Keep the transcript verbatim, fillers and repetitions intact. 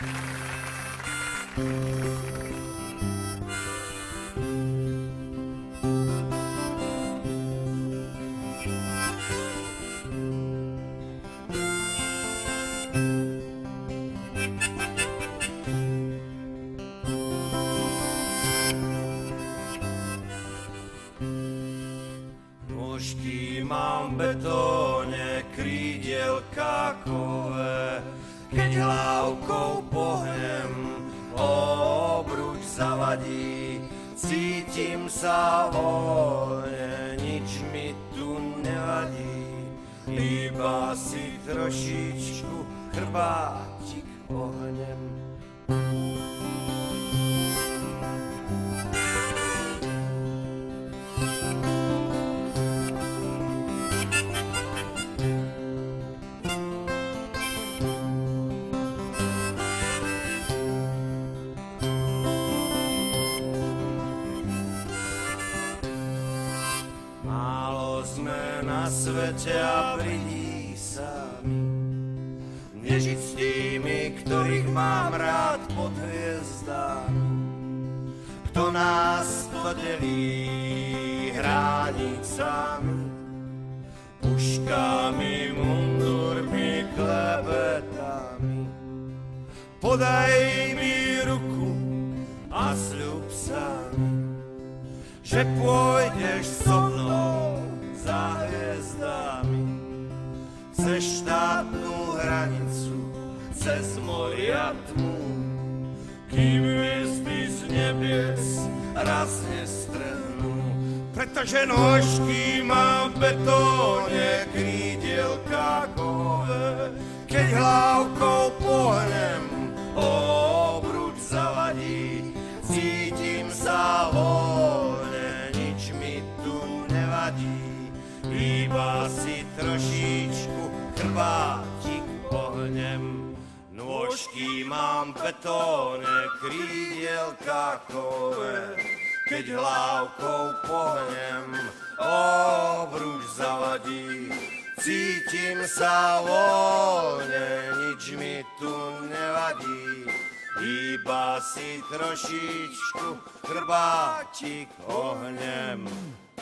Nôžky mám v betóne, krídielka kové, keď hlavkou pohnem, obruč zavadí, cítim sa voľne, nič mi tu nevadí, iba si trošičku chrbátik ohnem. Málo sme na svete a pridí sa mi nežiť s tými, ktorých mám rád pod hviezdami. Kto nás to delí hranicami, puškami, mundurmi, klebetami. Podaj mi ruku a sľub sa mi, že pôjdeš so mnou za hviezdami, cez štátnu hranicu, cez moria tmu, kým hviezdy z nebies raz nestrhnú. Pretože nôžky mám v betóne, krídielka kové, keď hlavkou pohnem, obruč zavadí, cítim sa voľne, nič mi tu nevadí, iba si trošičku chrbátik ohnem. Nôžky mám v betóne, krídielka kové, keď hlavkou pohnem, obruč zavadí, cítim sa voľne, nič mi tu nevadí, iba si trošičku chrbátik ohnem.